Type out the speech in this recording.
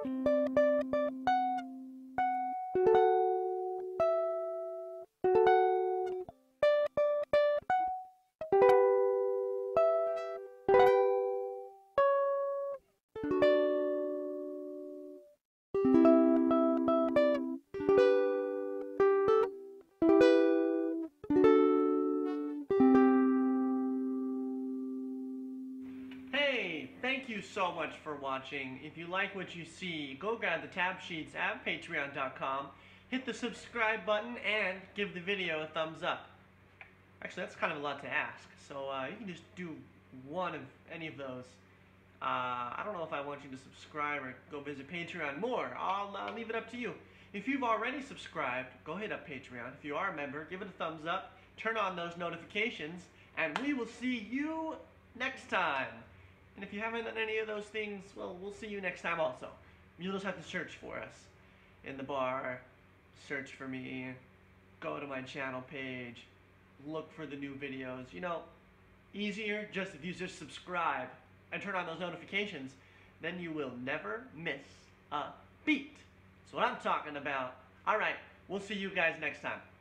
Hey, thank you so much for watching. If you like what you see, go grab the tab sheets at patreon.com, hit the subscribe button, and give the video a thumbs up. Actually, that's kind of a lot to ask, so you can just do one of any of those. I don't know if I want you to subscribe or go visit Patreon more. I'll leave it up to you. If you've already subscribed, go hit up Patreon. If you are a member, give it a thumbs up, turn on those notifications, and we will see you next time. And if you haven't done any of those things, well, we'll see you next time also. You'll just have to search for us in the bar, search for me, go to my channel page, look for the new videos. You know, easier just if you just subscribe and turn on those notifications, then you will never miss a beat. That's what I'm talking about. All right, we'll see you guys next time.